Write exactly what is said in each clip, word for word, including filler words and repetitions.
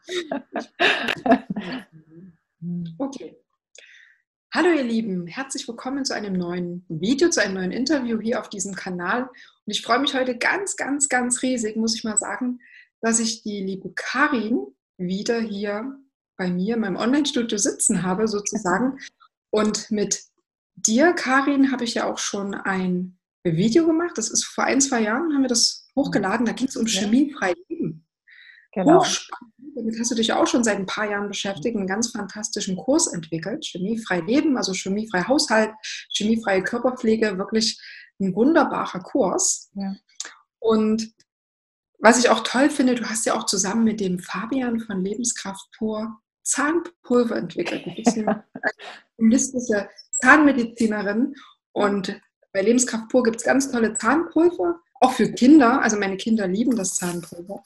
Okay. Hallo ihr Lieben, herzlich willkommen zu einem neuen Video, zu einem neuen Interview hier auf diesem Kanal. Und ich freue mich heute ganz, ganz, ganz riesig, muss ich mal sagen, dass ich die liebe Karin wieder hier bei mir in meinem Online-Studio sitzen habe, sozusagen. Und mit dir, Karin, habe ich ja auch schon ein Video gemacht. Das ist vor ein, zwei Jahren, haben wir das hochgeladen. Da ging es um Ja. chemiefrei leben. Genau. Hochspannend. Damit hast du dich auch schon seit ein paar Jahren beschäftigt, einen ganz fantastischen Kurs entwickelt. Chemiefrei leben, also chemiefrei Haushalt, chemiefreie Körperpflege, wirklich ein wunderbarer Kurs. Ja. Und was ich auch toll finde, du hast ja auch zusammen mit dem Fabian von Lebenskraft pur Zahnpulver entwickelt. Du bist eine holistische Zahnmedizinerin und bei Lebenskraft pur gibt es ganz tolle Zahnpulver, auch für Kinder. Also meine Kinder lieben das Zahnpulver.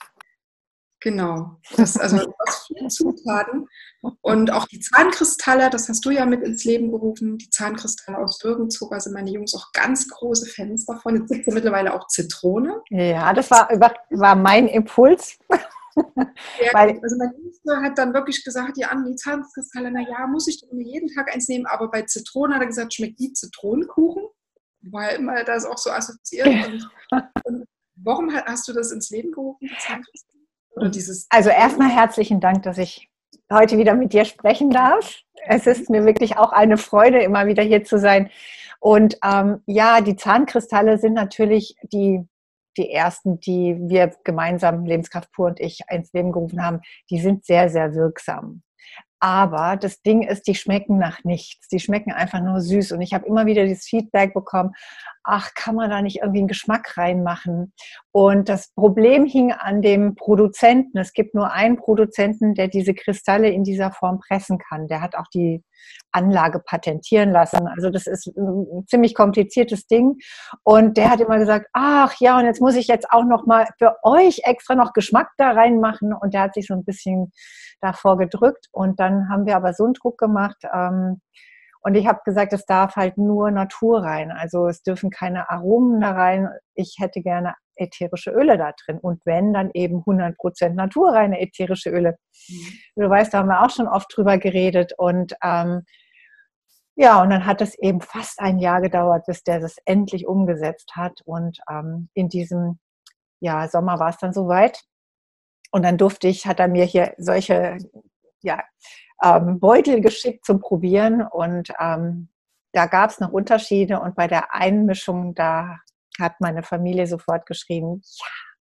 Genau, das, also aus vielen Zutaten und auch die Zahnkristalle, das hast du ja mit ins Leben gerufen, die Zahnkristalle aus Birkenzucker sind meine Jungs auch ganz große Fans davon. Jetzt gibt es ja mittlerweile auch Zitrone. Ja, das war, war mein Impuls. Ja, Weil, also mein Jüngster hat dann wirklich gesagt, ja, an die Zahnkristalle, na ja, muss ich doch nur jeden Tag eins nehmen, aber bei Zitronen hat er gesagt, schmeckt wie Zitronenkuchen, weil immer das auch so assoziiert. Und, und warum hast du das ins Leben gerufen, die Zahnkristalle? Oder dieses also erstmal herzlichen Dank, dass ich heute wieder mit dir sprechen darf. Es ist mir wirklich auch eine Freude, immer wieder hier zu sein. Und ähm, ja, die Zahnkristalle sind natürlich die, die ersten, die wir gemeinsam, Lebenskraft pur und ich, ins Leben gerufen haben. Die sind sehr, sehr wirksam. Aber das Ding ist, die schmecken nach nichts. Die schmecken einfach nur süß. Und ich habe immer wieder dieses Feedback bekommen, ach, kann man da nicht irgendwie einen Geschmack reinmachen? Und das Problem hing an dem Produzenten. Es gibt nur einen Produzenten, der diese Kristalle in dieser Form pressen kann. Der hat auch die Anlage patentieren lassen. Also das ist ein ziemlich kompliziertes Ding. Und der hat immer gesagt, ach ja, und jetzt muss ich jetzt auch noch mal für euch extra noch Geschmack da reinmachen. Und der hat sich so ein bisschen davor gedrückt. Und dann haben wir aber so einen Druck gemacht. Ähm, und ich habe gesagt, es darf halt nur Natur rein. Also es dürfen keine Aromen da rein. Ich hätte gerne ätherische Öle da drin. Und wenn, dann eben hundert Prozent naturreine ätherische Öle. Mhm. Du weißt, da haben wir auch schon oft drüber geredet. Und ähm, ja, und dann hat es eben fast ein Jahr gedauert, bis der das endlich umgesetzt hat. Und ähm, in diesem ja, Sommer war es dann soweit. Und dann durfte ich, hat er mir hier solche ja, ähm, Beutel geschickt zum Probieren. Und ähm, da gab es noch Unterschiede. Und bei der Einmischung, da hat meine Familie sofort geschrieben, ja,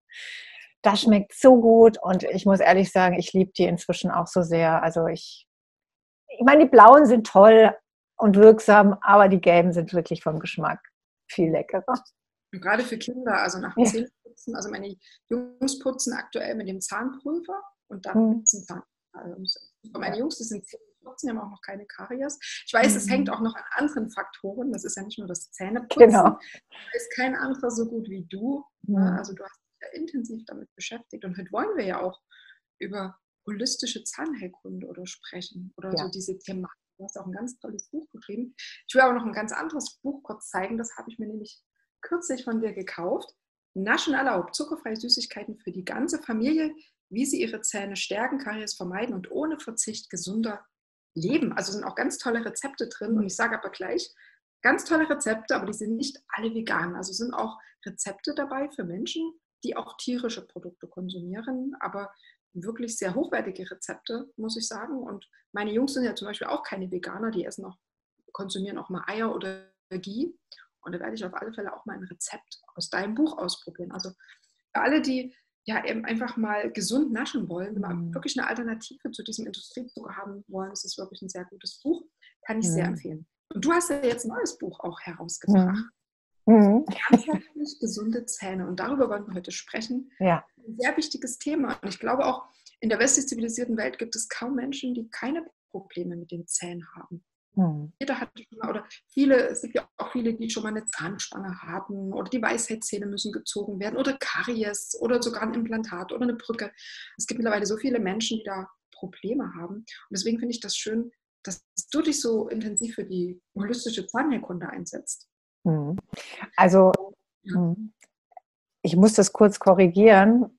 das schmeckt so gut. Und ich muss ehrlich sagen, ich liebe die inzwischen auch so sehr. Also ich, ich meine, die blauen sind toll und wirksam, aber die gelben sind wirklich vom Geschmack viel leckerer. Und gerade für Kinder, also nach dem ja. Zähneputzen, also meine Jungs putzen aktuell mit dem Zahnpulver und dann hm. mit dem Zahn. Also meine Jungs, die sind vierzehn, die haben auch noch keine Karies. Ich weiß, es hängt auch noch an anderen Faktoren. Das ist ja nicht nur das Zähneputzen. Genau. Da ist kein anderer so gut wie du. Ne? Also du hast dich ja intensiv damit beschäftigt. Und heute wollen wir ja auch über holistische Zahnheilkunde oder sprechen. Oder ja. so diese Thematik. Du hast auch ein ganz tolles Buch geschrieben. Ich will aber noch ein ganz anderes Buch kurz zeigen. Das habe ich mir nämlich kürzlich von dir gekauft. Naschen erlaubt. Zuckerfreie Süßigkeiten für die ganze Familie, wie sie ihre Zähne stärken, Karies vermeiden und ohne Verzicht gesunder leben. Also sind auch ganz tolle Rezepte drin. Und ich sage aber gleich, ganz tolle Rezepte, aber die sind nicht alle vegan. Also sind auch Rezepte dabei für Menschen, die auch tierische Produkte konsumieren, aber wirklich sehr hochwertige Rezepte, muss ich sagen. Und meine Jungs sind ja zum Beispiel auch keine Veganer, die essen auch, konsumieren auch mal Eier oder Ghee. Und da werde ich auf alle Fälle auch mal ein Rezept aus deinem Buch ausprobieren. Also für alle, die ja eben einfach mal gesund naschen wollen, wenn man wirklich eine Alternative zu diesem Industriezucker haben wollen, ist es wirklich ein sehr gutes Buch. Kann ich mhm. sehr empfehlen. Und du hast ja jetzt ein neues Buch auch herausgebracht. Mhm. Ganzheitlich gesunde Zähne. Und darüber wollen wir heute sprechen. Ja. Ein sehr wichtiges Thema. Und ich glaube auch, in der westlich zivilisierten Welt gibt es kaum Menschen, die keine Probleme mit den Zähnen haben. Hm. Jeder hat schon mal, oder viele, es gibt ja auch viele, die schon mal eine Zahnspange haben oder die Weisheitszähne müssen gezogen werden oder Karies oder sogar ein Implantat oder eine Brücke. Es gibt mittlerweile so viele Menschen, die da Probleme haben. Und deswegen finde ich das schön, dass du dich so intensiv für die holistische Zahnheilkunde einsetzt. Hm. Also, ja. ich muss das kurz korrigieren.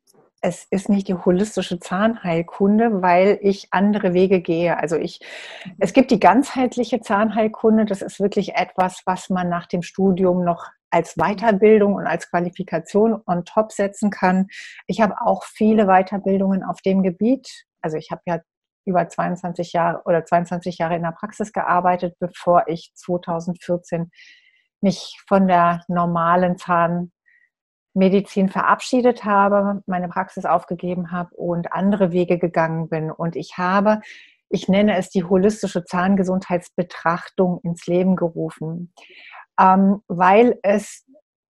es ist nicht die holistische Zahnheilkunde, weil ich andere Wege gehe. Also ich, es gibt die ganzheitliche Zahnheilkunde, das ist wirklich etwas, was man nach dem Studium noch als Weiterbildung und als Qualifikation on top setzen kann. Ich habe auch viele Weiterbildungen auf dem Gebiet. Also ich habe ja über zweiundzwanzig Jahre oder zweiundzwanzig Jahre in der Praxis gearbeitet, bevor ich zweitausendvierzehn mich von der normalen Zahn Medizin verabschiedet habe, meine Praxis aufgegeben habe und andere Wege gegangen bin. Und ich habe, ich nenne es die holistische Zahngesundheitsbetrachtung ins Leben gerufen, ähm, weil es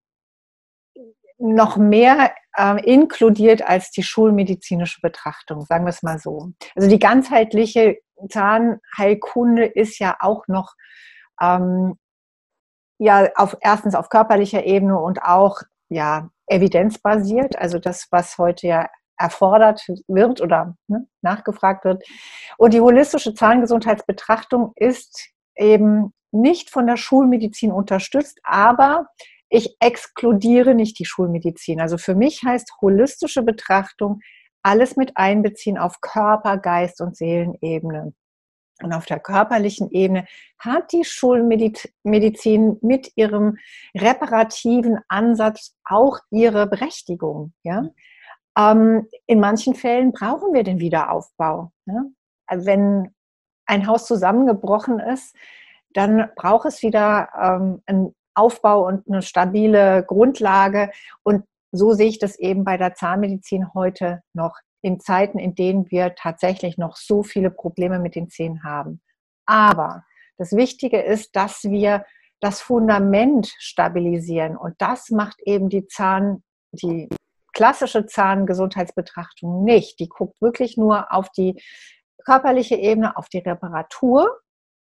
noch mehr äh, inkludiert als die schulmedizinische Betrachtung, sagen wir es mal so. Also die ganzheitliche Zahnheilkunde ist ja auch noch ähm, ja auf, erstens auf körperlicher Ebene und auch ja, evidenzbasiert, also das, was heute ja erfordert wird oder ne, nachgefragt wird. Und die holistische Zahngesundheitsbetrachtung ist eben nicht von der Schulmedizin unterstützt, aber ich exkludiere nicht die Schulmedizin. Also für mich heißt holistische Betrachtung alles mit einbeziehen auf Körper, Geist und Seelenebene. Und auf der körperlichen Ebene hat die Schulmedizin mit ihrem reparativen Ansatz auch ihre Berechtigung. Ja? Ähm, in manchen Fällen brauchen wir den Wiederaufbau. Ja? Also wenn ein Haus zusammengebrochen ist, dann braucht es wieder ähm, einen Aufbau und eine stabile Grundlage. Und so sehe ich das eben bei der Zahnmedizin heute noch, in Zeiten, in denen wir tatsächlich noch so viele Probleme mit den Zähnen haben. Aber das Wichtige ist, dass wir das Fundament stabilisieren. Und das macht eben die Zahn, die klassische Zahngesundheitsbetrachtung nicht. Die guckt wirklich nur auf die körperliche Ebene, auf die Reparatur.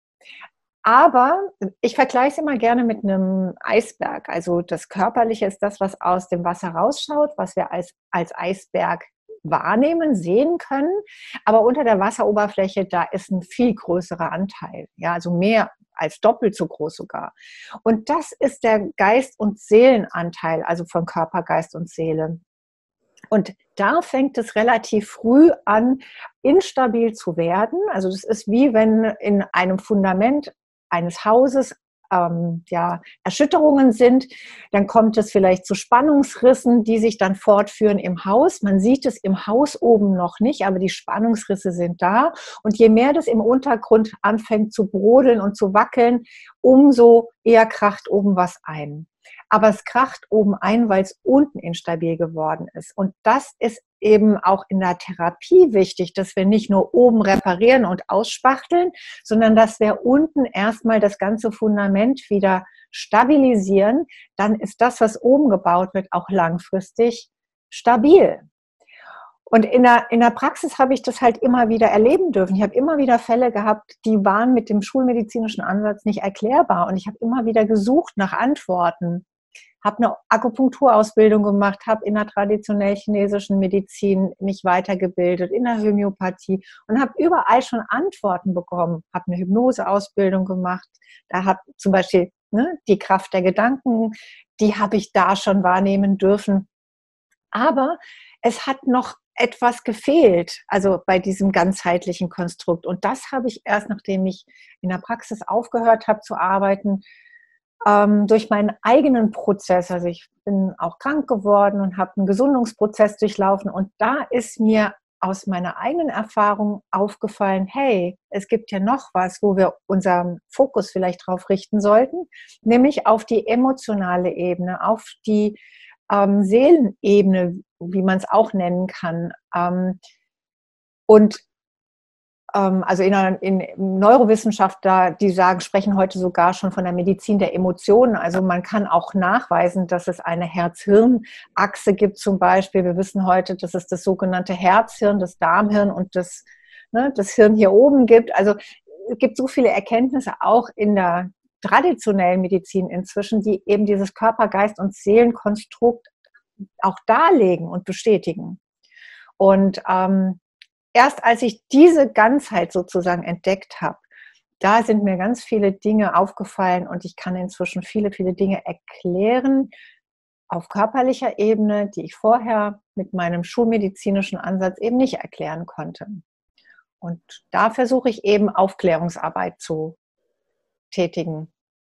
Aber ich vergleiche es immer gerne mit einem Eisberg. Also das Körperliche ist das, was aus dem Wasser rausschaut, was wir als, als Eisberg wahrnehmen, sehen können. Aber unter der Wasseroberfläche, da ist ein viel größerer Anteil. Ja, also mehr als doppelt so groß sogar. Und das ist der Geist- und Seelenanteil, also von Körper, Geist und Seele. Und da fängt es relativ früh an, instabil zu werden. Also das ist wie wenn in einem Fundament eines Hauses ähm, ja, Erschütterungen sind, dann kommt es vielleicht zu Spannungsrissen, die sich dann fortführen im Haus. Man sieht es im Haus oben noch nicht, aber die Spannungsrisse sind da. Und je mehr das im Untergrund anfängt zu brodeln und zu wackeln, umso eher kracht oben was ein. Aber es kracht oben ein, weil es unten instabil geworden ist. Und das ist eben auch in der Therapie wichtig, dass wir nicht nur oben reparieren und ausspachteln, sondern dass wir unten erstmal das ganze Fundament wieder stabilisieren. Dann ist das, was oben gebaut wird, auch langfristig stabil. Und in der, in der Praxis habe ich das halt immer wieder erleben dürfen. Ich habe immer wieder Fälle gehabt, die waren mit dem schulmedizinischen Ansatz nicht erklärbar. Und ich habe immer wieder gesucht nach Antworten. Habe eine Akupunkturausbildung gemacht, habe in der traditionell chinesischen Medizin mich weitergebildet, in der Homöopathie und habe überall schon Antworten bekommen. Habe eine Hypnoseausbildung gemacht. Da habe zum Beispiel ne, die Kraft der Gedanken, die habe ich da schon wahrnehmen dürfen. Aber es hat noch etwas gefehlt, also bei diesem ganzheitlichen Konstrukt. Und das habe ich erst, nachdem ich in der Praxis aufgehört habe zu arbeiten, ähm, durch meinen eigenen Prozess. Also ich bin auch krank geworden und habe einen Gesundungsprozess durchlaufen. Und da ist mir aus meiner eigenen Erfahrung aufgefallen, hey, es gibt ja noch was, wo wir unseren Fokus vielleicht drauf richten sollten, nämlich auf die emotionale Ebene, auf die ähm, Seelenebene, wie man es auch nennen kann. Ähm, und ähm, also in, einer, in Neurowissenschaftler, die sagen, sprechen heute sogar schon von der Medizin der Emotionen. Also man kann auch nachweisen, dass es eine Herz-Hirn-Achse gibt zum Beispiel. Wir wissen heute, dass es das sogenannte Herzhirn, das Darmhirn und das, ne, das Hirn hier oben gibt. Also es gibt so viele Erkenntnisse auch in der traditionellen Medizin inzwischen, die eben dieses Körper-, Geist- und Seelenkonstrukt auch darlegen und bestätigen. Und ähm, erst als ich diese Ganzheit sozusagen entdeckt habe, da sind mir ganz viele Dinge aufgefallen und ich kann inzwischen viele, viele Dinge erklären, auf körperlicher Ebene, die ich vorher mit meinem schulmedizinischen Ansatz eben nicht erklären konnte. Und da versuche ich eben Aufklärungsarbeit zu tätigen.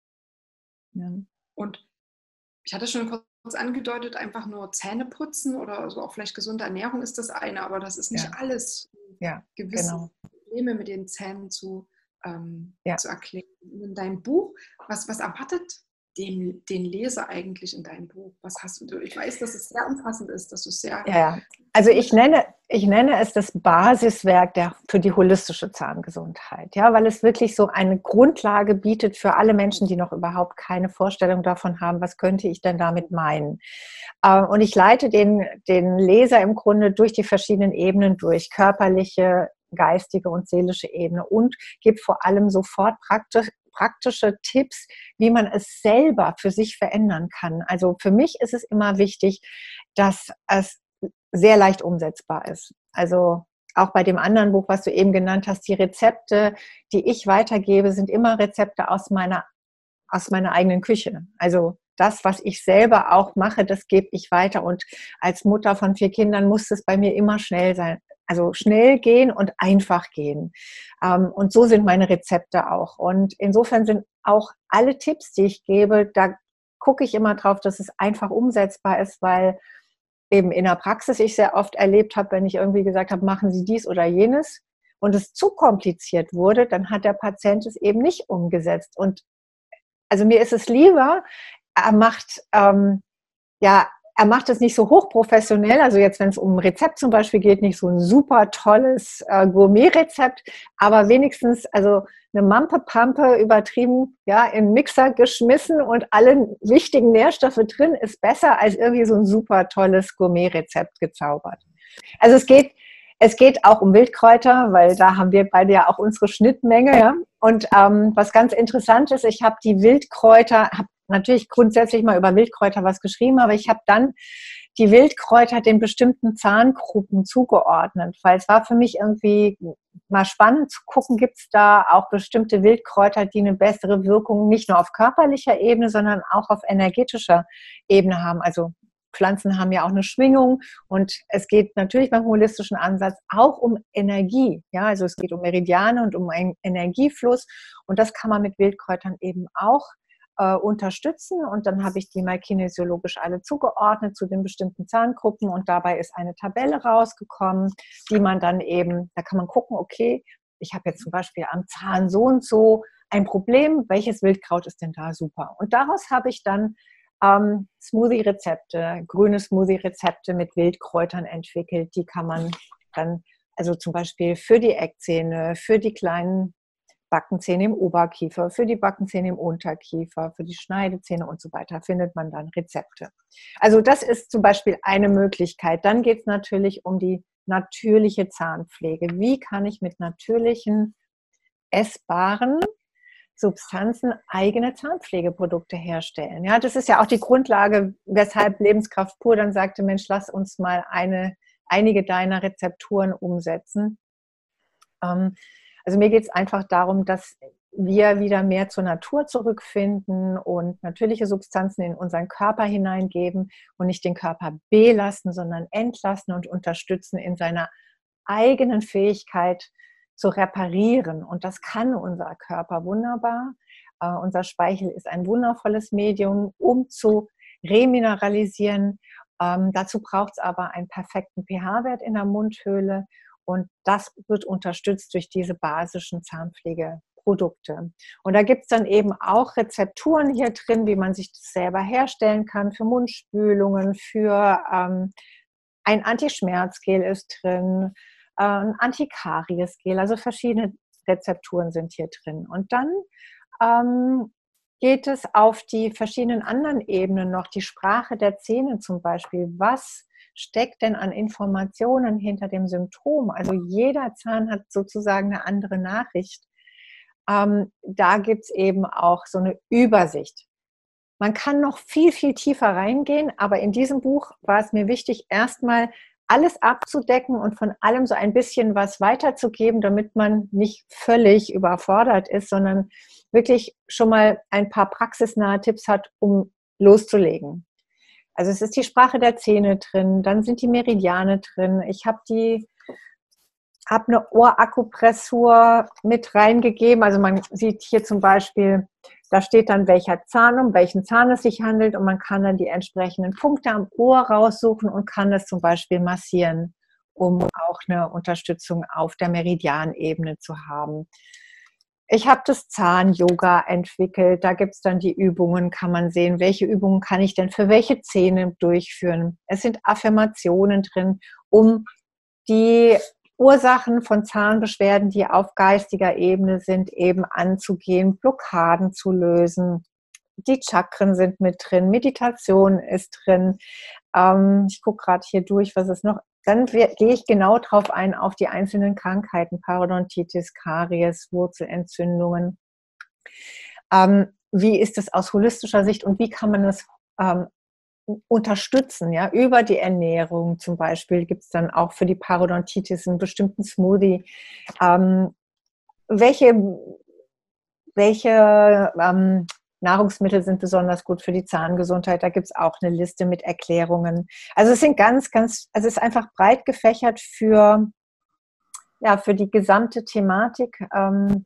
Ja. Und ich hatte schon kurz angedeutet, einfach nur Zähne putzen oder so auch vielleicht gesunde Ernährung ist das eine, aber das ist nicht ja. alles. Ja, gewisse genau. Probleme mit den Zähnen zu, ähm, ja. zu erklären. In deinem Buch, was, was erwartet den, den Leser eigentlich in deinem Buch? Was hast du? Ich weiß, dass es sehr umfassend ist, dass du es sehr... Ja, also ich nenne, ich nenne es das Basiswerk der, für die holistische Zahngesundheit, ja, weil es wirklich so eine Grundlage bietet für alle Menschen, die noch überhaupt keine Vorstellung davon haben, was könnte ich denn damit meinen. Und ich leite den, den Leser im Grunde durch die verschiedenen Ebenen durch, körperliche, geistige und seelische Ebene, und gebe vor allem sofort praktisch, praktische Tipps, wie man es selber für sich verändern kann. Also für mich ist es immer wichtig, dass es sehr leicht umsetzbar ist. Also auch bei dem anderen Buch, was du eben genannt hast, die Rezepte, die ich weitergebe, sind immer Rezepte aus meiner, aus meiner eigenen Küche. Also das, was ich selber auch mache, das gebe ich weiter. Und als Mutter von vier Kindern muss es bei mir immer schnell sein. Also schnell gehen und einfach gehen. Und so sind meine Rezepte auch. Und insofern sind auch alle Tipps, die ich gebe, da gucke ich immer drauf, dass es einfach umsetzbar ist, weil eben in der Praxis ich sehr oft erlebt habe, wenn ich irgendwie gesagt habe, machen Sie dies oder jenes und es zu kompliziert wurde, dann hat der Patient es eben nicht umgesetzt. Und also mir ist es lieber, er macht, ähm, ja, er macht es nicht so hochprofessionell, also jetzt, wenn es um ein Rezept zum Beispiel geht, nicht so ein super tolles äh, Gourmet-Rezept, aber wenigstens also eine Mampe-Pampe übertrieben, ja, in den Mixer geschmissen und alle wichtigen Nährstoffe drin, ist besser als irgendwie so ein super tolles Gourmet-Rezept gezaubert. Also es geht, es geht auch um Wildkräuter, weil da haben wir beide ja auch unsere Schnittmenge, ja. Und ähm, was ganz interessant ist, ich habe die Wildkräuter, habe natürlich grundsätzlich mal über Wildkräuter was geschrieben, aber ich habe dann die Wildkräuter den bestimmten Zahngruppen zugeordnet, weil es war für mich irgendwie mal spannend zu gucken, gibt es da auch bestimmte Wildkräuter, die eine bessere Wirkung nicht nur auf körperlicher Ebene, sondern auch auf energetischer Ebene haben. Also Pflanzen haben ja auch eine Schwingung und es geht natürlich beim holistischen Ansatz auch um Energie. Ja, also es geht um Meridiane und um einen Energiefluss und das kann man mit Wildkräutern eben auch äh, unterstützen. Und dann habe ich die mal kinesiologisch alle zugeordnet zu den bestimmten Zahngruppen und dabei ist eine Tabelle rausgekommen, die man dann eben, da kann man gucken, okay, ich habe jetzt zum Beispiel am Zahn so und so ein Problem, welches Wildkraut ist denn da super? Und daraus habe ich dann Ähm, Smoothie-Rezepte, grüne Smoothie-Rezepte mit Wildkräutern entwickelt. Die kann man dann, also zum Beispiel für die Eckzähne, für die kleinen Backenzähne im Oberkiefer, für die Backenzähne im Unterkiefer, für die Schneidezähne und so weiter, findet man dann Rezepte. Also das ist zum Beispiel eine Möglichkeit. Dann geht es natürlich um die natürliche Zahnpflege. Wie kann ich mit natürlichen, essbaren Substanzen eigene Zahnpflegeprodukte herstellen. Ja, das ist ja auch die Grundlage, weshalb Lebenskraft pur dann sagte, Mensch, lass uns mal eine, einige deiner Rezepturen umsetzen. Ähm, also mir geht es einfach darum, dass wir wieder mehr zur Natur zurückfinden und natürliche Substanzen in unseren Körper hineingeben und nicht den Körper belasten, sondern entlasten und unterstützen in seiner eigenen Fähigkeit, zu reparieren. Und das kann unser Körper wunderbar. Uh, unser Speichel ist ein wundervolles Medium, um zu remineralisieren. Ähm, dazu braucht es aber einen perfekten pH-Wert in der Mundhöhle. Und das wird unterstützt durch diese basischen Zahnpflegeprodukte. Und da gibt es dann eben auch Rezepturen hier drin, wie man sich das selber herstellen kann für Mundspülungen, für ähm, ein Antischmerzgel ist drin, ein Antikaries-Gel, also verschiedene Rezepturen sind hier drin. Und dann ähm, geht es auf die verschiedenen anderen Ebenen noch, die Sprache der Zähne zum Beispiel. Was steckt denn an Informationen hinter dem Symptom? Also jeder Zahn hat sozusagen eine andere Nachricht. Ähm, da gibt es eben auch so eine Übersicht. Man kann noch viel, viel tiefer reingehen, aber in diesem Buch war es mir wichtig, erstmal alles abzudecken und von allem so ein bisschen was weiterzugeben, damit man nicht völlig überfordert ist, sondern wirklich schon mal ein paar praxisnahe Tipps hat, um loszulegen. also es ist die Sprache der Zähne drin, dann sind die Meridiane drin. Ich habe die habe eine Ohrakupressur mit reingegeben. Also man sieht hier zum Beispiel, da steht dann, welcher Zahn, um welchen Zahn es sich handelt, und man kann dann die entsprechenden Punkte am Ohr raussuchen und kann das zum Beispiel massieren, um auch eine Unterstützung auf der Meridianebene zu haben. Ich habe das Zahn-Yoga entwickelt. Da gibt es dann die Übungen, kann man sehen, welche Übungen kann ich denn für welche Zähne durchführen. Es sind Affirmationen drin, um die Ursachen von Zahnbeschwerden, die auf geistiger Ebene sind, eben anzugehen, Blockaden zu lösen. Die Chakren sind mit drin, Meditation ist drin. Ähm, ich gucke gerade hier durch, was es noch. Dann gehe ich genau drauf ein, auf die einzelnen Krankheiten, Parodontitis, Karies, Wurzelentzündungen. Ähm, wie ist es aus holistischer Sicht und wie kann man das ähm, unterstützen, ja, über die Ernährung zum Beispiel gibt es dann auch für die Parodontitis einen bestimmten Smoothie. Ähm, welche welche ähm, Nahrungsmittel sind besonders gut für die Zahngesundheit? Da gibt es auch eine Liste mit Erklärungen. Also es sind ganz, ganz, also es ist einfach breit gefächert für, ja, für die gesamte Thematik, ähm,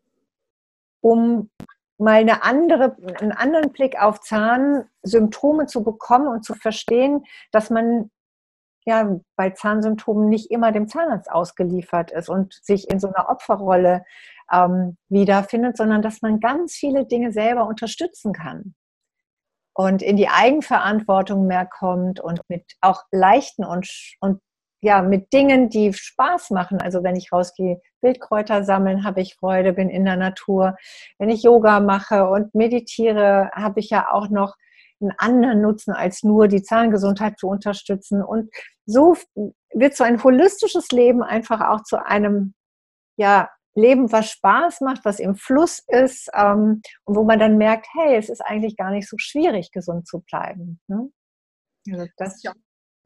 um mal eine andere, einen anderen Blick auf Zahnsymptome zu bekommen und zu verstehen, dass man ja bei Zahnsymptomen nicht immer dem Zahnarzt ausgeliefert ist und sich in so einer Opferrolle ähm, wiederfindet, sondern dass man ganz viele Dinge selber unterstützen kann und in die Eigenverantwortung mehr kommt und mit auch leichten und, und ja, mit Dingen, die Spaß machen. Also wenn ich rausgehe, Wildkräuter sammeln, habe ich Freude, bin in der Natur. Wenn ich Yoga mache und meditiere, habe ich ja auch noch einen anderen Nutzen, als nur die Zahngesundheit zu unterstützen. Und so wird so ein holistisches Leben einfach auch zu einem, ja, Leben, was Spaß macht, was im Fluss ist, ähm, und wo man dann merkt, hey, es ist eigentlich gar nicht so schwierig, gesund zu bleiben. Ne? Also das, ja,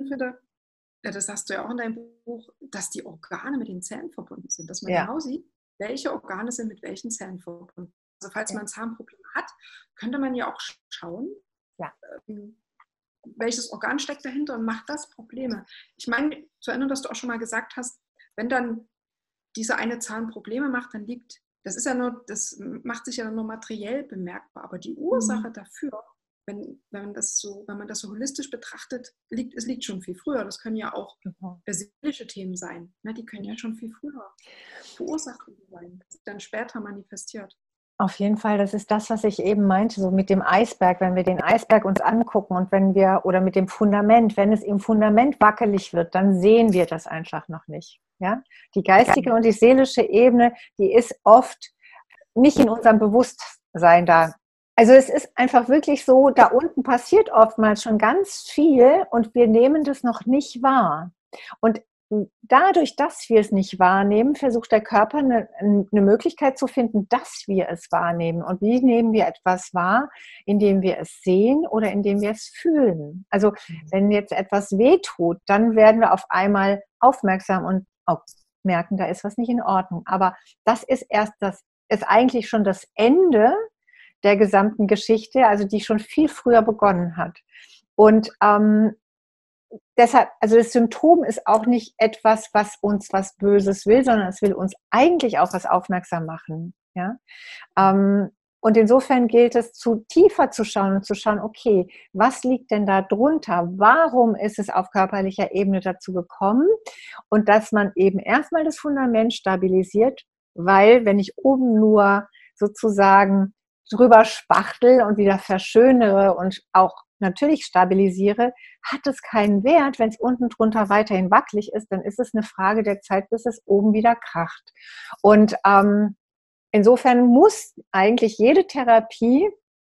ja, das hast du ja auch in deinem Buch, dass die Organe mit den Zähnen verbunden sind, dass man ja. genau sieht, welche Organe sind mit welchen Zähnen verbunden. Also falls Ja. man Zahnprobleme hat, könnte man ja auch schauen, ja. ähm, welches Organ steckt dahinter und macht das Probleme. Ich meine, zu erinnern, dass du auch schon mal gesagt hast, wenn dann dieser eine Zahn Probleme macht, dann liegt, das ist ja nur, das macht sich ja nur materiell bemerkbar, aber die Ursache mhm. dafür, wenn, wenn, man das so, wenn man das so holistisch betrachtet, liegt, es liegt schon viel früher. Das können ja auch mhm. seelische Themen sein. Ne? Die können ja schon viel früher verursacht sein, das sich dann später manifestiert. Auf jeden Fall, das ist das, was ich eben meinte, so mit dem Eisberg, wenn wir den Eisberg uns angucken und wenn wir, oder mit dem Fundament, wenn es im Fundament wackelig wird, dann sehen wir das einfach noch nicht. Ja? Die geistige und die seelische Ebene, die ist oft nicht in unserem Bewusstsein da. Also es ist einfach wirklich so, da unten passiert oftmals schon ganz viel und wir nehmen das noch nicht wahr. Und dadurch, dass wir es nicht wahrnehmen, versucht der Körper eine, eine Möglichkeit zu finden, dass wir es wahrnehmen. Und wie nehmen wir etwas wahr? Indem wir es sehen oder indem wir es fühlen. Also wenn jetzt etwas wehtut, dann werden wir auf einmal aufmerksam und auch merken, da ist was nicht in Ordnung. Aber das ist erst das, ist eigentlich schon das Ende der gesamten Geschichte, also die schon viel früher begonnen hat. Und ähm, deshalb, also das Symptom ist auch nicht etwas, was uns was Böses will, sondern es will uns eigentlich auch was aufmerksam machen. Ja? Ähm, und insofern gilt es, zu tiefer zu schauen und zu schauen, okay, was liegt denn da drunter? Warum ist es auf körperlicher Ebene dazu gekommen? Und dass man eben erstmal das Fundament stabilisiert, weil wenn ich oben nur sozusagen drüber spachtel und wieder verschönere und auch natürlich stabilisiere, hat es keinen Wert. Wenn es unten drunter weiterhin wackelig ist, dann ist es eine Frage der Zeit, bis es oben wieder kracht. Und ähm, insofern muss eigentlich jede Therapie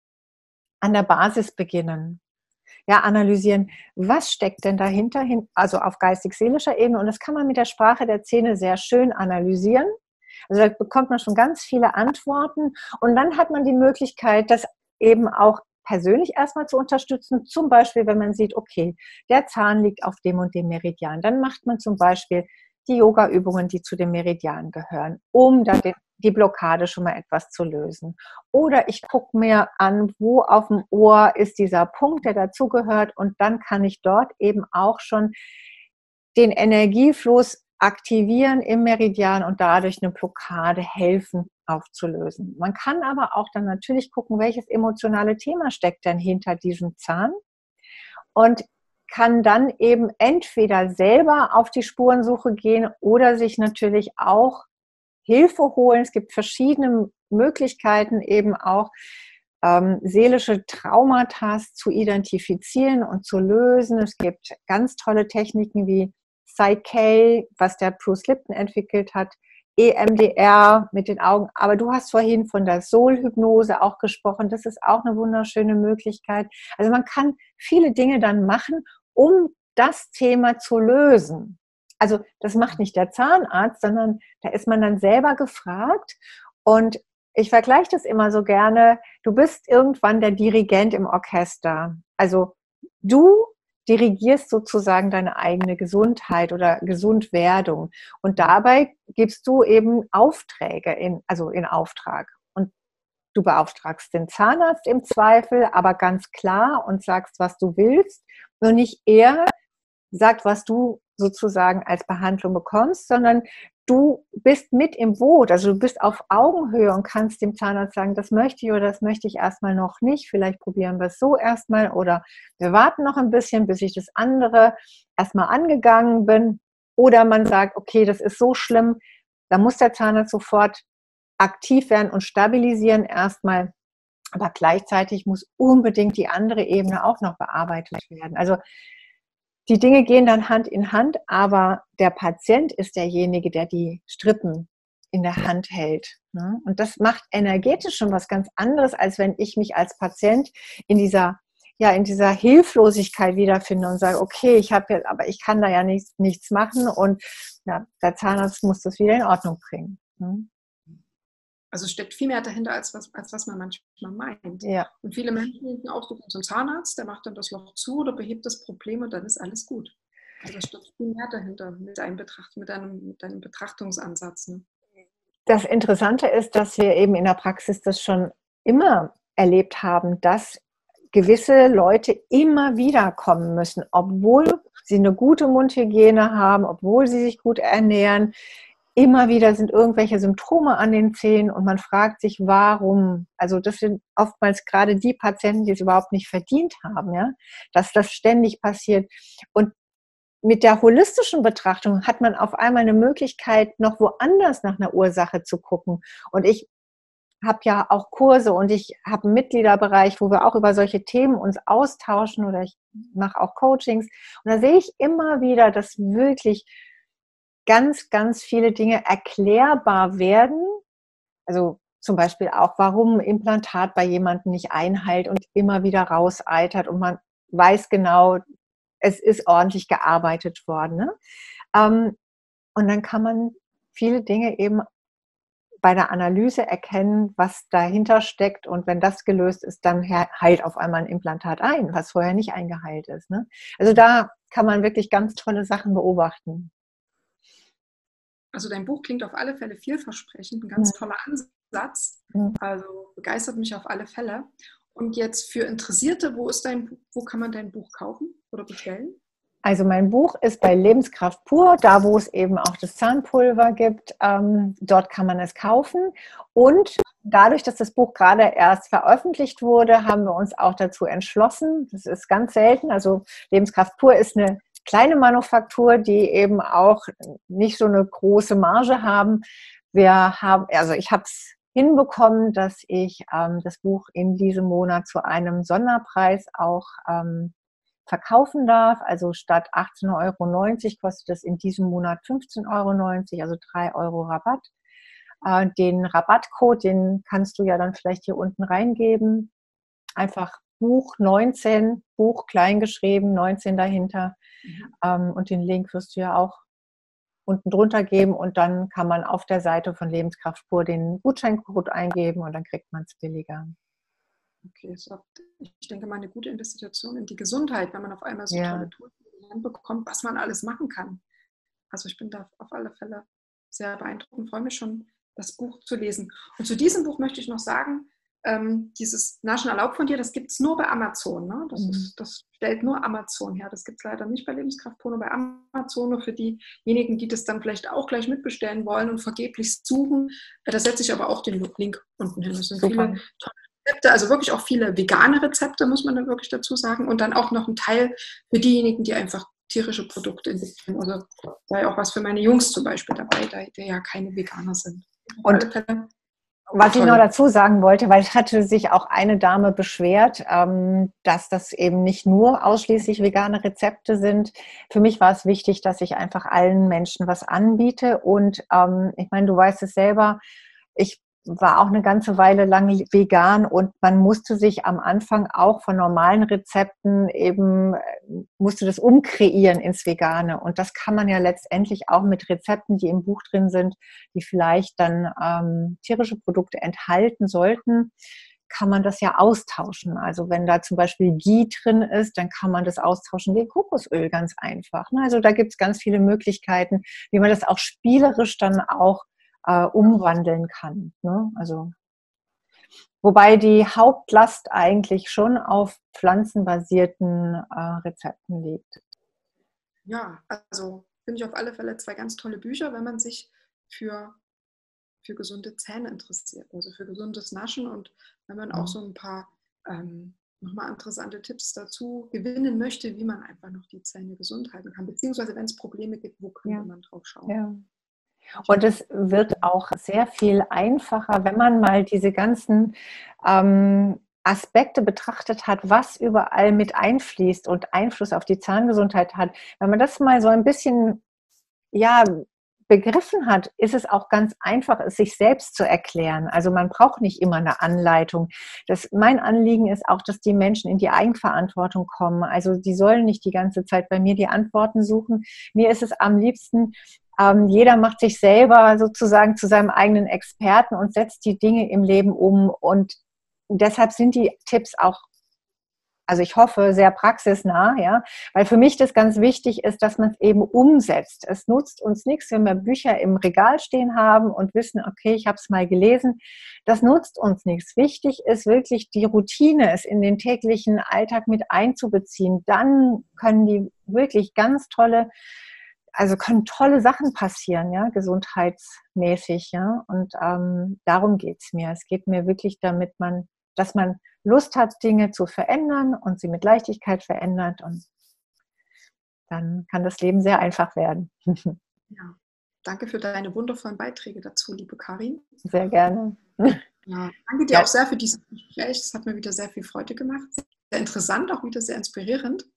an der Basis beginnen. Ja, analysieren, was steckt denn dahinter, also auf geistig-seelischer Ebene. Und das kann man mit der Sprache der Zähne sehr schön analysieren. Also da bekommt man schon ganz viele Antworten. Und dann hat man die Möglichkeit, das eben auch persönlich erstmal zu unterstützen. Zum Beispiel, wenn man sieht, okay, der Zahn liegt auf dem und dem Meridian. Dann macht man zum Beispiel die Yoga-Übungen, die zu den Meridianen gehören, um da den, die Blockade schon mal etwas zu lösen. Oder ich gucke mir an, wo auf dem Ohr ist dieser Punkt, der dazugehört, und dann kann ich dort eben auch schon den Energiefluss aktivieren im Meridian und dadurch eine Blockade helfen aufzulösen. Man kann aber auch dann natürlich gucken, welches emotionale Thema steckt denn hinter diesem Zahn, und kann dann eben entweder selber auf die Spurensuche gehen oder sich natürlich auch Hilfe holen. Es gibt verschiedene Möglichkeiten, eben auch ähm, seelische Traumata zu identifizieren und zu lösen. Es gibt ganz tolle Techniken wie Psyche, was der Bruce Lipton entwickelt hat, E M D R mit den Augen. Aber du hast vorhin von der Soul-Hypnose auch gesprochen. Das ist auch eine wunderschöne Möglichkeit. Also man kann viele Dinge dann machen, um das Thema zu lösen. Also das macht nicht der Zahnarzt, sondern da ist man dann selber gefragt. Und ich vergleiche das immer so gerne. Du bist irgendwann der Dirigent im Orchester. Also du dirigierst sozusagen deine eigene Gesundheit oder Gesundwerdung. Und dabei gibst du eben Aufträge in, also in Auftrag. Und du beauftragst den Zahnarzt im Zweifel, aber ganz klar, und sagst, was du willst. Nur nicht er sagt, was du sozusagen als Behandlung bekommst, sondern du bist mit im Boot, also du bist auf Augenhöhe und kannst dem Zahnarzt sagen, das möchte ich oder das möchte ich erstmal noch nicht, vielleicht probieren wir es so erstmal oder wir warten noch ein bisschen, bis ich das andere erstmal angegangen bin, oder man sagt, okay, das ist so schlimm, da muss der Zahnarzt sofort aktiv werden und stabilisieren erstmal, aber gleichzeitig muss unbedingt die andere Ebene auch noch bearbeitet werden. Also die Dinge gehen dann Hand in Hand, aber der Patient ist derjenige, der die Strippen in der Hand hält. Und das macht energetisch schon was ganz anderes, als wenn ich mich als Patient in dieser, ja, in dieser Hilflosigkeit wiederfinde und sage, okay, ich habe jetzt, aber ich kann da ja nichts, nichts machen, und ja, der Zahnarzt muss das wieder in Ordnung bringen. Also es steckt viel mehr dahinter, als was, als was man manchmal meint. Ja. Und viele Menschen denken auch, du kommst zum Zahnarzt, der macht dann das Loch zu oder behebt das Problem und dann ist alles gut. Also es steckt viel mehr dahinter mit deinem, Betracht, mit deinem, mit deinem Betrachtungsansatz. Ne? Das Interessante ist, dass wir eben in der Praxis das schon immer erlebt haben, dass gewisse Leute immer wieder kommen müssen, obwohl sie eine gute Mundhygiene haben, obwohl sie sich gut ernähren. Immer wieder sind irgendwelche Symptome an den Zähnen und man fragt sich, warum. Also das sind oftmals gerade die Patienten, die es überhaupt nicht verdient haben, ja, dass das ständig passiert. Und mit der holistischen Betrachtung hat man auf einmal eine Möglichkeit, noch woanders nach einer Ursache zu gucken. Und ich habe ja auch Kurse und ich habe einen Mitgliederbereich, wo wir auch über solche Themen uns austauschen, oder ich mache auch Coachings. Und da sehe ich immer wieder, dass wirklich ganz, ganz viele Dinge erklärbar werden. Also zum Beispiel auch, warum ein Implantat bei jemandem nicht einheilt und immer wieder rauseitert und man weiß genau, es ist ordentlich gearbeitet worden. Ne? Ähm, und dann kann man viele Dinge eben bei der Analyse erkennen, was dahinter steckt, und wenn das gelöst ist, dann heilt auf einmal ein Implantat ein, was vorher nicht eingeheilt ist. Ne? Also da kann man wirklich ganz tolle Sachen beobachten. Also dein Buch klingt auf alle Fälle vielversprechend, ein ganz toller Ansatz. Also begeistert mich auf alle Fälle. Und jetzt für Interessierte, wo ist dein, wo kann man dein Buch kaufen oder bestellen? Also mein Buch ist bei Lebenskraft pur, da wo es eben auch das Zahnpulver gibt. Ähm, dort kann man es kaufen. Und dadurch, dass das Buch gerade erst veröffentlicht wurde, haben wir uns auch dazu entschlossen. Das ist ganz selten. Also Lebenskraft pur ist eine kleine Manufaktur, die eben auch nicht so eine große Marge haben. Wir haben, also ich habe es hinbekommen, dass ich ähm, das Buch in diesem Monat zu einem Sonderpreis auch ähm, verkaufen darf. Also statt achtzehn Euro neunzig kostet es in diesem Monat fünfzehn Euro neunzig, also drei Euro Rabatt. Äh, den Rabattcode, den kannst du ja dann vielleicht hier unten reingeben. Einfach Buch neunzehn, Buch klein geschrieben, neunzehn dahinter. Mhm. Ähm, und den Link wirst du ja auch unten drunter geben, und dann kann man auf der Seite von Lebenskraft pur den Gutscheincode eingeben und dann kriegt man es billiger. Okay, so, ich denke mal eine gute Investition in die Gesundheit, wenn man auf einmal so ja. tolle Tools in die Hand bekommt, was man alles machen kann. Also ich bin da auf alle Fälle sehr beeindruckt und freue mich schon, das Buch zu lesen. Und zu diesem Buch möchte ich noch sagen, ähm, dieses Naschen erlaubt von dir, das gibt es nur bei Amazon. Ne? Das, Mhm. ist, das stellt nur Amazon her. Das gibt es leider nicht bei Lebenskraft pur, nur bei Amazon. Nur für diejenigen, die das dann vielleicht auch gleich mitbestellen wollen und vergeblich suchen. Da setze ich aber auch den Link unten hin. Das sind Super. viele tolle Rezepte, also wirklich auch viele vegane Rezepte, muss man dann wirklich dazu sagen. Und dann auch noch ein Teil für diejenigen, die einfach tierische Produkte entwickeln. Also da ja auch was für meine Jungs zum Beispiel dabei, die ja keine Veganer sind. Auf Und alle Fälle. was ich Toll. noch dazu sagen wollte, weil es hatte sich auch eine Dame beschwert, ähm, dass das eben nicht nur ausschließlich vegane Rezepte sind. Für mich war es wichtig, dass ich einfach allen Menschen was anbiete. Und ähm, ich meine, du weißt es selber, ich war auch eine ganze Weile lang vegan und man musste sich am Anfang auch von normalen Rezepten eben, musste das umkreieren ins Vegane. Und das kann man ja letztendlich auch mit Rezepten, die im Buch drin sind, die vielleicht dann ähm, tierische Produkte enthalten sollten, kann man das ja austauschen. Also wenn da zum Beispiel Ghee drin ist, dann kann man das austauschen gegen Kokosöl ganz einfach. Also da gibt es ganz viele Möglichkeiten, wie man das auch spielerisch dann auch äh, umwandeln kann. Ne? Also, wobei die Hauptlast eigentlich schon auf pflanzenbasierten äh, Rezepten liegt. Ja, also finde ich auf alle Fälle zwei ganz tolle Bücher, wenn man sich für, für gesunde Zähne interessiert, also für gesundes Naschen und wenn man auch so ein paar ähm, nochmal interessante Tipps dazu gewinnen möchte, wie man einfach noch die Zähne gesund halten kann, beziehungsweise wenn es Probleme gibt, wo könnte Ja. man drauf schauen. Ja. Und es wird auch sehr viel einfacher, wenn man mal diese ganzen ähm, Aspekte betrachtet hat, was überall mit einfließt und Einfluss auf die Zahngesundheit hat. Wenn man das mal so ein bisschen, ja, begriffen hat, ist es auch ganz einfach, es sich selbst zu erklären. Also man braucht nicht immer eine Anleitung. Das, mein Anliegen ist auch, dass die Menschen in die Eigenverantwortung kommen. Also die sollen nicht die ganze Zeit bei mir die Antworten suchen. Mir ist es am liebsten, ähm, jeder macht sich selber sozusagen zu seinem eigenen Experten und setzt die Dinge im Leben um. Und deshalb sind die Tipps auch, also ich hoffe, sehr praxisnah, ja, weil für mich das ganz wichtig ist, dass man es eben umsetzt. Es nutzt uns nichts, wenn wir Bücher im Regal stehen haben und wissen, okay, ich habe es mal gelesen. Das nutzt uns nichts. Wichtig ist wirklich die Routine, es in den täglichen Alltag mit einzubeziehen. Dann können die wirklich ganz tolle, also können tolle Sachen passieren, ja, gesundheitsmäßig, ja. Und ähm, darum geht es mir. Es geht mir wirklich damit, man, dass man Lust hat, Dinge zu verändern und sie mit Leichtigkeit verändert und dann kann das Leben sehr einfach werden. Ja, danke für deine wundervollen Beiträge dazu, liebe Karin. Sehr gerne. Ja, danke dir Ja. auch sehr für dieses Gespräch. Es hat mir wieder sehr viel Freude gemacht. Sehr interessant, auch wieder sehr inspirierend.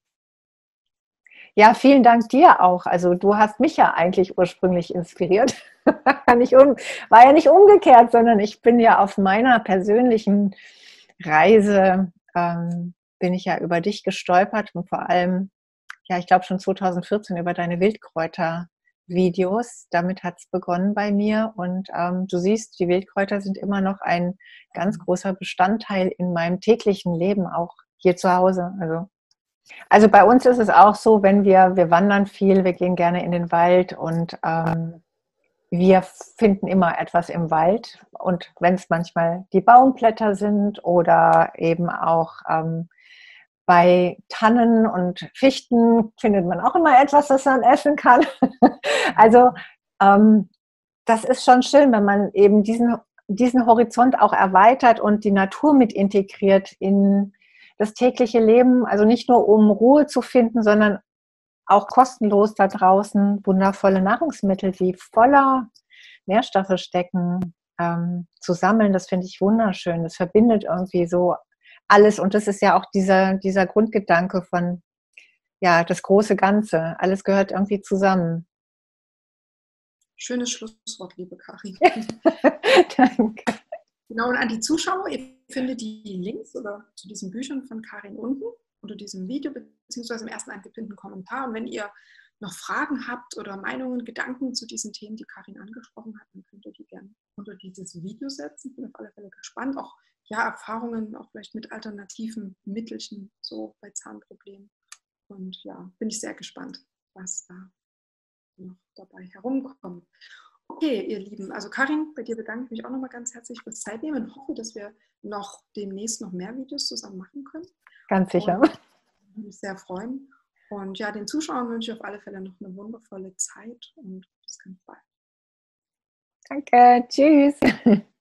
Ja, vielen Dank dir auch. Also du hast mich ja eigentlich ursprünglich inspiriert. nicht um, war ja nicht umgekehrt, sondern ich bin ja auf meiner persönlichen Reise, ähm, bin ich ja über dich gestolpert und vor allem, ja, ich glaube schon zweitausendvierzehn über deine Wildkräuter-Videos. Damit hat es begonnen bei mir und ähm, du siehst, die Wildkräuter sind immer noch ein ganz großer Bestandteil in meinem täglichen Leben, auch hier zu Hause. Also Also bei uns ist es auch so, wenn wir, wir wandern viel, wir gehen gerne in den Wald und ähm, wir finden immer etwas im Wald. Und wenn es manchmal die Baumblätter sind oder eben auch ähm, bei Tannen und Fichten findet man auch immer etwas, das man essen kann. Also ähm, das ist schon schön, wenn man eben diesen, diesen Horizont auch erweitert und die Natur mit integriert in das tägliche Leben, also nicht nur um Ruhe zu finden, sondern auch kostenlos da draußen wundervolle Nahrungsmittel, die voller Nährstoffe stecken, ähm, zu sammeln. Das finde ich wunderschön. Das verbindet irgendwie so alles und das ist ja auch dieser, dieser Grundgedanke von, ja, das große Ganze. Alles gehört irgendwie zusammen. Schönes Schlusswort, liebe Karin. Danke. Genau, und an die Zuschauer, ihr findet die Links oder zu diesen Büchern von Karin unten unter diesem Video, beziehungsweise im ersten eingepinnten Kommentar. Und wenn ihr noch Fragen habt oder Meinungen, Gedanken zu diesen Themen, die Karin angesprochen hat, dann könnt ihr die gerne unter dieses Video setzen. Ich bin auf alle Fälle gespannt. Auch ja, Erfahrungen, auch vielleicht mit alternativen Mittelchen, so bei Zahnproblemen. Und ja, bin ich sehr gespannt, was da noch dabei herumkommt. Okay, ihr Lieben, also Karin, bei dir bedanke ich mich auch nochmal ganz herzlich fürs Zeitnehmen und hoffe, dass wir noch demnächst noch mehr Videos zusammen machen können. Ganz sicher. Und ich würde mich sehr freuen. Und ja, den Zuschauern wünsche ich auf alle Fälle noch eine wundervolle Zeit und bis ganz bald. Danke, tschüss.